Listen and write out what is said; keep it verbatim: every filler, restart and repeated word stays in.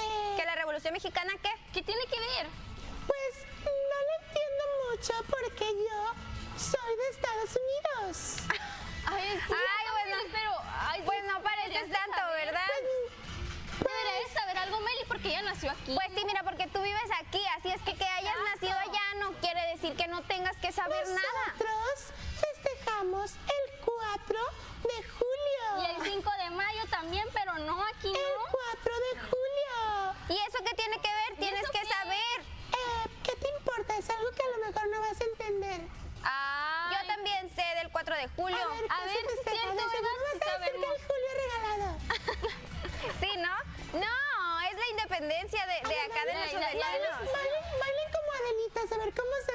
Eh, ¿Que la Revolución Mexicana qué? ¿Qué tiene que ver? Pues no lo entiendo mucho porque yo soy de Estados Unidos. Ay, sí, Ay, bueno, pero... Ay, Pues no pareces deberías de tanto, saber. ¿verdad? Deberías de saber algo, Meli, porque ella nació aquí. Pues sí, mira, porque tú vives aquí, así es que que hayas Exacto. nacido allá no quiere decir que no tengas que saber nada. Nosotros festejamos el cuatro de julio. Y el cinco de mayo también, pero no aquí, El ¿no? cuatro de julio. ¿Y eso qué tiene que ver? Tienes eso que qué? saber. Eh, ¿Qué te importa? Es algo que a lo mejor no vas a entender. Ay. Yo también sé del cuatro de julio. ¿qué a se ver, si es festeja? cierto, De seguro ¿verdad? vas Sí a decir que sabemos. el Julio regalado. Sí, ¿no? No, es la independencia de, de A ver, acá de bailen, nuestros bailen, vecinos. Bailen, bailen como Adelitas, a ver cómo